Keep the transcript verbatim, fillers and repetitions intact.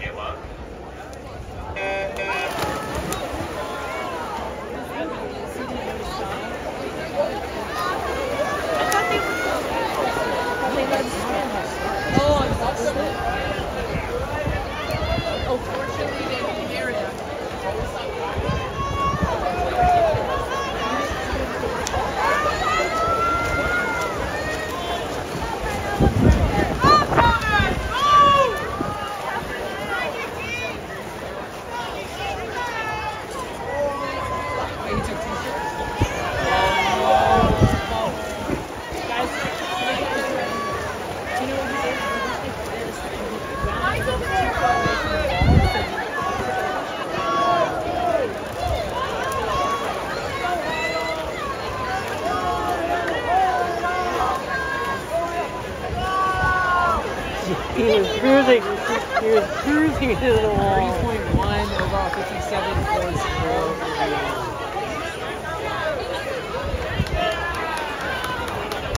He was cruising, he was cruising to the wall. three point one overall fifty-seven points.